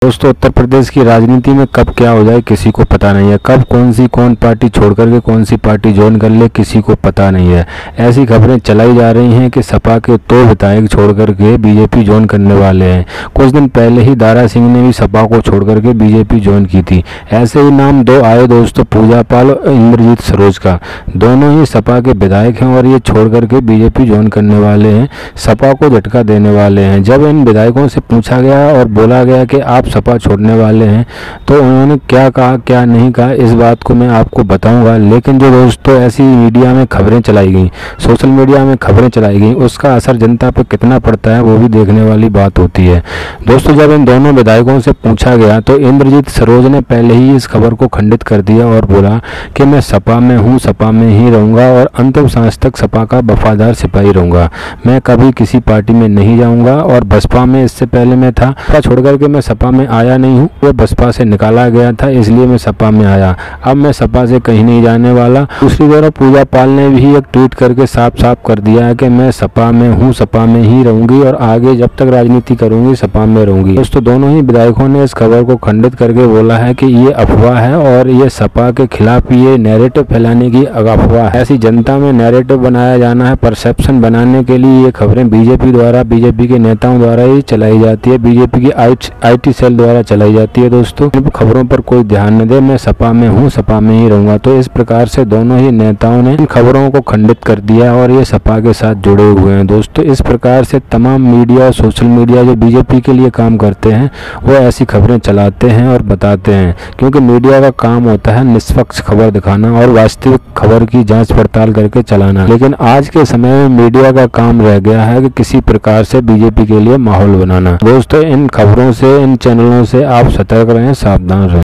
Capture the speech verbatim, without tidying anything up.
दोस्तों, उत्तर प्रदेश की राजनीति में कब क्या हो जाए किसी को पता नहीं है। कब कौन सी कौन पार्टी छोड़ करके कौन सी पार्टी ज्वाइन कर ले किसी को पता नहीं है। ऐसी खबरें चलाई जा रही हैं कि सपा के दो विधायक छोड़ करके बीजेपी ज्वाइन करने वाले हैं। कुछ दिन पहले ही दारा सिंह ने भी सपा को छोड़ करके बीजेपी ज्वाइन की थी। ऐसे ही नाम दो आए दोस्तों, पूजा पाल और इंद्रजीत सरोज का। दोनों ही सपा के विधायक हैं और ये छोड़ करके बीजेपी ज्वाइन करने वाले हैं, सपा को झटका देने वाले हैं। जब इन विधायकों से पूछा गया और बोला गया कि आप सपा छोड़ने वाले हैं तो उन्होंने क्या कहा क्या नहीं कहा इस बात को मैं आपको बताऊंगा। लेकिन जो दोस्तों ऐसी मीडिया में खबरें चलाई गई, सोशल मीडिया में खबरें चलाई गई, उसका असर जनता पर कितना पड़ता है वो भी देखने वाली बात होती है। दोस्तों, जब इन दोनों विधायकों से पूछा गया तो इंद्रजीत सरोज ने पहले ही इस खबर को खंडित कर दिया और बोला कि मैं सपा में हूँ, सपा में ही रहूँगा और अंतिम सांस तक सपा का वफादार सिपाही रहूँगा। मैं कभी किसी पार्टी में नहीं जाऊँगा और बसपा में इससे पहले मैं था, सपा छोड़ करके मैं सपा में आया नहीं हूँ, वो बसपा से निकाला गया था इसलिए मैं सपा में आया। अब मैं सपा से कहीं नहीं जाने वाला। दूसरी तरफ पूजा पाल ने भी एक ट्वीट करके साफ साफ कर दिया है कि मैं सपा में हूँ, सपा में ही रहूंगी और आगे जब तक राजनीति करूंगी सपा में रहूंगी। दोस्तों, दोनों ही विधायकों ने इस खबर को खंडित करके बोला है कि ये अफवाह है और ये सपा के खिलाफ ये नैरेटिव फैलाने की अफवाह है। ऐसी जनता में नैरेटिव बनाया जाना है, परसेप्शन बनाने के लिए ये खबरें बीजेपी द्वारा, बीजेपी के नेताओं द्वारा ही चलाई जाती है, बीजेपी की आईटी सेल द्वारा चलाई जाती है। दोस्तों, इन खबरों पर कोई ध्यान न दे, मैं सपा में हूँ, सपा में ही रहूंगा। तो इस प्रकार से दोनों ही नेताओं ने इन खबरों को खंडित कर दिया और ये सपा के साथ जुड़े हुए हैं। दोस्तों, इस प्रकार से तमाम मीडिया, सोशल मीडिया जो बीजेपी के लिए काम करते हैं वो ऐसी खबरें चलाते हैं और बताते हैं, क्योंकि मीडिया का काम होता है निष्पक्ष खबर दिखाना और वास्तविक खबर की जांच पड़ताल करके चलाना। लेकिन आज के समय में मीडिया का काम रह गया है कि किसी प्रकार से बीजेपी के लिए माहौल बनाना। दोस्तों, इन खबरों से, इन चैनलों से आप सतर्क रहें, सावधान रहें।